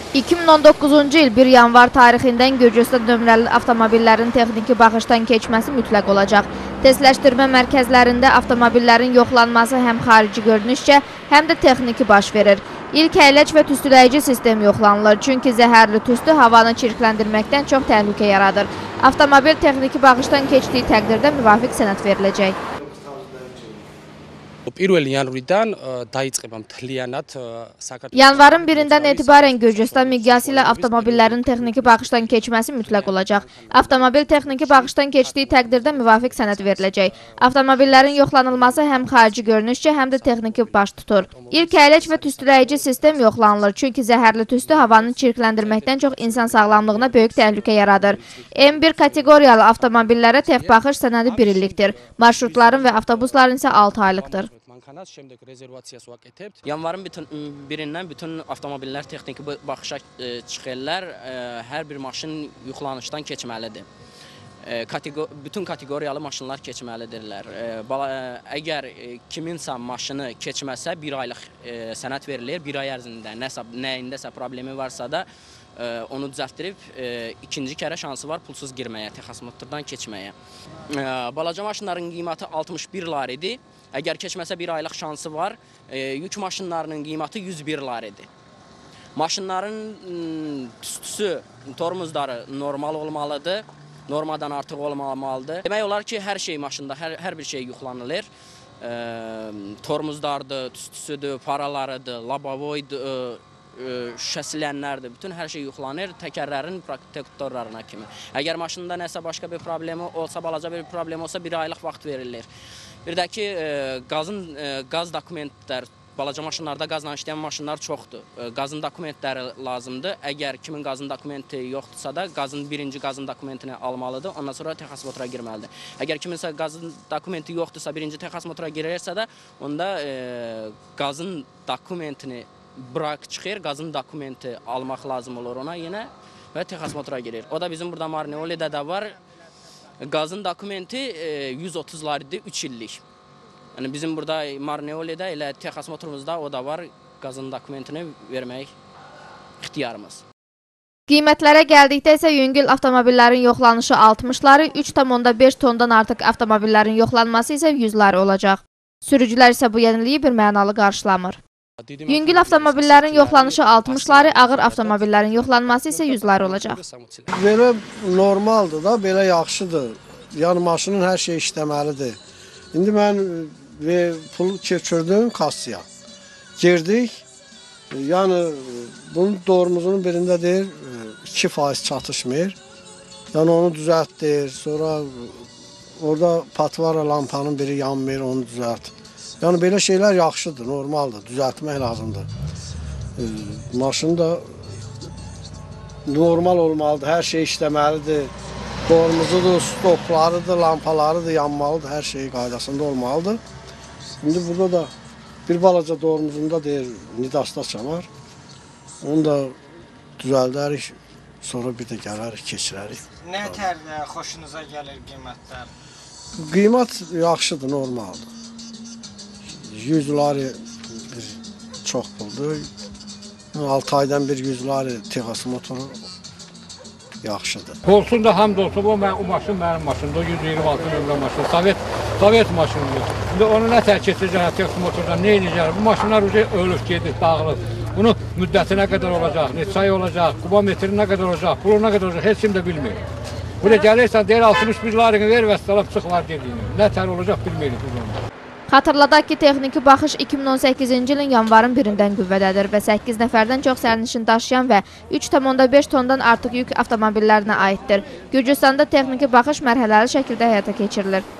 2019-cu il 1 yanvar tarixindən Gürcüstan nömrəli avtomobillərin texniki baxışdan keçməsi mütləq olacaq. Testləşdirmə mərkəzlərində avtomobillərin yoxlanması həm xarici görünüşcə, həm də texniki baş verir. İlk əyləc və tüstüləyici sistem yoxlanılır, çünki zəhərli tüstü havanı çirkləndirməkdən çox təhlükə yaradır. Avtomobil texniki baxışdan keçdiyi təqdirdə müvafiq sənəd veriləcək. Yanvarın 1-dən etibarən Gürcüstan miqyası ilə avtomobillərin texniki baxışdan keçməsi mütləq olacaq. Avtomobil texniki baxışdan keçdiyi təqdirdə müvafiq sənəd veriləcək. Avtomobillərin yoxlanılması həm xarici görünüşcə, həm də texniki baş tutur. İlk əyləc və tüstüləyici sistem yoxlanılır, çünki zəhərli tüstü havanı çirkləndirməkdən çox insan sağlamlığına böyük təhlükə yaradır. M1 kateqoriyalı avtomobillərə tef baxış sənədi 1 illikdir. Marşrutların və avtobusların isə 6 aylıqdır. Yanvarın 1-dən bütün avtomobillər texniki baxışa çıxırlar. Hər bir maşın yüklənişdən keçməlidir. Bütün kateqoriyalı maşınlar keçməlidirlər. Əgər kiminsə maşını keçməsə 1 aylıq sənəd verilir. 1 ay ərzində nəyindəsə problemi varsa da onu düzəltdirib ikinci kərə şansı var pulsuz girməyə, texas motordan keçməyə. Balaca maşınların qiyməti 61 lar idi. Əgər keçməsə 1 aylıq şansı var. Yük maşınlarının qiyməti 101 lar idi. Maşınların tüstüsü, tormozları normal olmalıdır. Normadan artıq olmamalıdır. Demək olar ki, hər şey maşında, hər bir şey yüklənilir. Tormozlardır, tüstüsüdür, paralarıdır, labavoydur, şüşəsilənlərdir. Bütün hər şey yüklənir təkərlərin protektorlarına kimi. Əgər maşında nəsə başqa bir problemi olsa, balaca bir problem olsa 1 aylıq vaxt verilir. Bir də ki, qaz dokumentləri, balaca maşınlarda qazla işləyən maşınlar çoxdur. Qazın dokumentləri lazımdır. Əgər kimin qazın dokumenti yoxdursa da, birinci qazın dokumentini almalıdır. Ondan sonra texas motora girməlidir. Əgər kiminsə qazın dokumenti yoxdursa, birinci texas motora girərsə də, onda qazın dokumentini çıxır, qazın dokumenti almaq lazım olur ona yenə və texas motora girir. O da bizim burada Marneoli'də də var. Qazın dokumenti 130 lar idi, 3 illik. Yəni bizim burada Marneoli'də elə texas motorumuzda o da var, qazın dokumentini vermək ixtiyarımız. Qiymətlərə gəldikdə isə yüngül avtomobillərin yoxlanışı 60-ları, 3,5 tondan artıq avtomobillərin yoxlanması isə 100-ları olacaq. Sürücülər isə bu yeniliyi bir mənalı qarşılamır. Yüngül avtomobillərin yoxlanışı 60-ları, ağır avtomobillərin yoxlanması isə 100-ları olacaq. Belə normaldır da, belə yaxşıdır. Yəni maşının hər şey işləməlidir. İndi mən pulu keçirdim kassaya. Girdik. Yəni bunun doğrumuzun birində deyir 2% çatışmır. Yəni onu düzəltdir. Sonra orada patvara lampanın biri yanmır, onu düzəlt. Yəni belə şeylər yaxşıdır, normaldır, düzəltmək lazımdır. Maşın da normal olmalıdır, hər şey işləməlidir. Tormuzudur, stoplarıdır, lampalarıdır, yanmalıdır, hər şey qaydasında olmalıdır. İndi burada da bir balaca tormuzunda deyir, nidasda çalar. Onu da düzəldərik, sonra bir də gələrik, keçirərik. Nə tərdə xoşunuza gəlir qiymətlər? Qiymət yaxşıdır, normaldır. 100 ları çox puldur. 6 aydan bir 100 ları texas motoru yaxşıdır. Olsun da hamd olsun, o maşın mənim maşındır, 126 nömrə maşın, Sovet maşınıdır. İndi onu nə tək keçəcək texas motordan, nə edəcək? Bu maşınlar ölüb gedir, dağılır. Bunun müddəti nə qədər olacaq, neçə ay olacaq, kubometri nə qədər olacaq, pulu nə qədər olacaq, heç kim də bilmir. Buraya gəlirsən, deyir 61 larını ver və salıb çıxlar dediyini. Nə tər olacaq bilmirik biz onu. Xatırladaq ki, texniki baxış 2018-ci ilin yanvarın 1-dən qüvvədədir və 8 nəfərdən çox sərnişin daşıyan və 3,5 tondan artıq yük avtomobillərinə aiddir. Gürcüstanda texniki baxış mərhələli şəkildə həyata keçirilir.